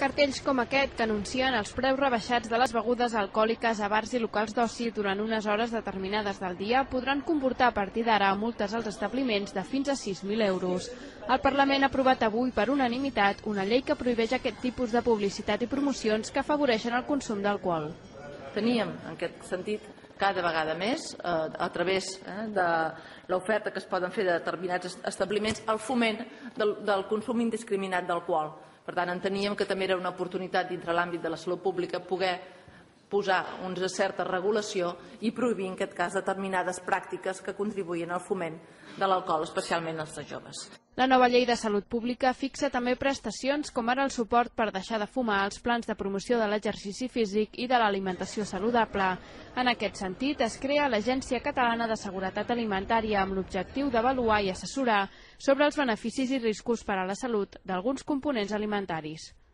Cartells com aquest, que anuncien els preus rebaixats de les begudes alcohòliques a bars i locals d'oci durant unes hores determinades del dia, podran comportar a partir d'ara multes als establiments de fins a 6.000 euros. El Parlament ha aprovat avui per unanimitat una llei que prohibeix aquest tipus de publicitat i promocions que afavoreixen el consum d'alcohol. Teníem, en aquest sentit, cada vegada més, a través de l'oferta que es poden fer de determinats establiments, el foment del consum indiscriminat d'alcohol. Per tant, enteníem que també era una oportunitat dintre l'àmbit de la salut pública poder posar una certa regulació i prohibir, en aquest cas, determinades pràctiques que contribuïen al foment de l'alcohol, especialment als joves. La nova llei de salut pública fixa també prestacions com ara el suport per deixar de fumar, els plans de promoció de l'exercici físic i de l'alimentació saludable. En aquest sentit, es crea l'Agència Catalana de Seguretat Alimentària amb l'objectiu d'avaluar i assessorar sobre els beneficis i riscos per a la salut d'alguns components alimentaris.